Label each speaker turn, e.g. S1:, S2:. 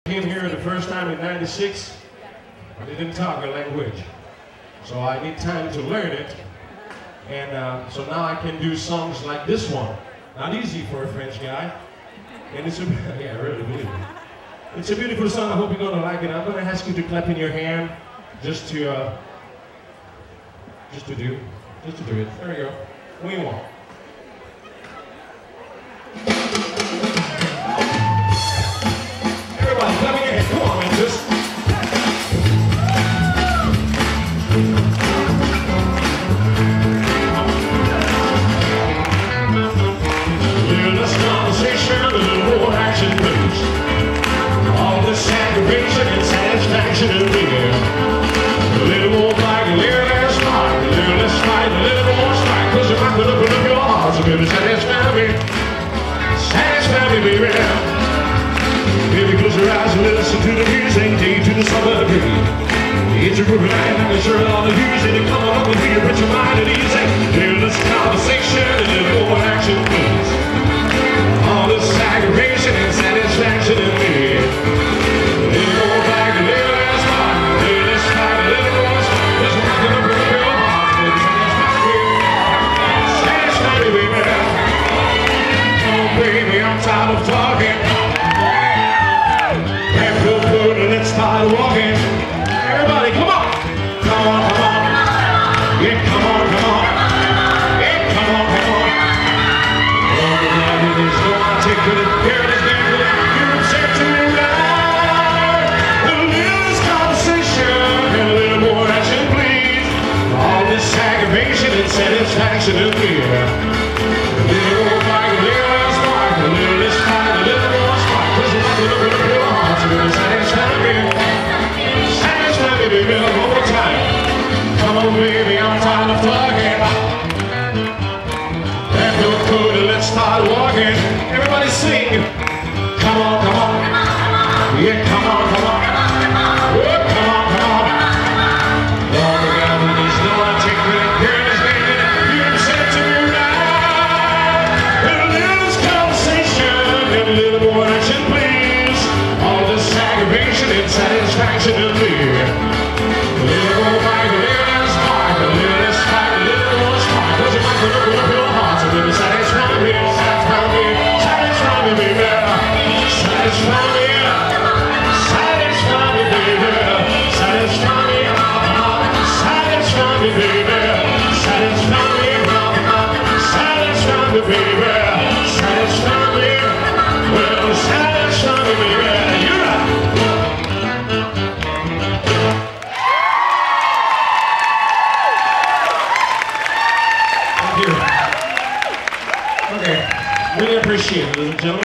S1: Came here the first time in '96, I didn't talk a language, so I need time to learn it, and so now I can do songs like this one. Not easy for a French guy, and it's a yeah, really believe it. It's a beautiful song. I hope you're gonna like it. I'm gonna ask you to clap in your hand, just to do it. There we go. We won't. Everybody, clap in your hand. Come on, man, just. Little conversation, a little more action, please. All this aggravation and satisfaction in the air. A little more fight, a little less fight, a little less fight, a little more strike. Cause if I could open up your heart, so baby, satisfy me. Satisfy me, baby. Baby, close your eyes and listen to the music, day to the summer breeze. It's a groovy night, I'm sure all the music to come along with you, put your mind at ease. Little less conversation, a little more action, please. All this aggravation and satisfaction in me. A little more back, a little less fight, a little less fight, a little more strike. Just rockin' up with your heart, baby, satisfy me, baby. Oh, baby, I'm tired of talking. Let's start walking. Everybody, come on. Come on, come on. Yeah, come on, come on. Yeah, come on, come on. Oh, the night is so articulate. Here it is, baby. You're upset to me right. A little conversation and a little more action, please. All this aggravation and satisfaction in me. A little more fight, a little less spark, a little less fight, a little more spark. Cause I'm not gonna put up your heart, so it's satisfy me. Satisfy me, baby, one more time. Come on, baby, I'm tired of talking. Grab your coat and let's start walking. Everybody sing. Come on, come on. Yeah, come on, come on. Oh, come on, come on. Oh, my God, there's no articulate girls, baby. You're set to me right. A little conversation and a little more action, please. All this aggravation and satisfaction in me. A little more fight, a little less spark, a little less fight, a little more spark. Cause if I could open up your heart, so baby, satisfy me, satisfy me, satisfy me, baby. Satisfy me, satisfy me, baby. Satisfy me, satisfy me, baby. Satisfy me, satisfy me, baby. Satisfy me, well, satisfy me, baby. You're right. Thank you. Okay, really appreciate it, ladies and gentlemen.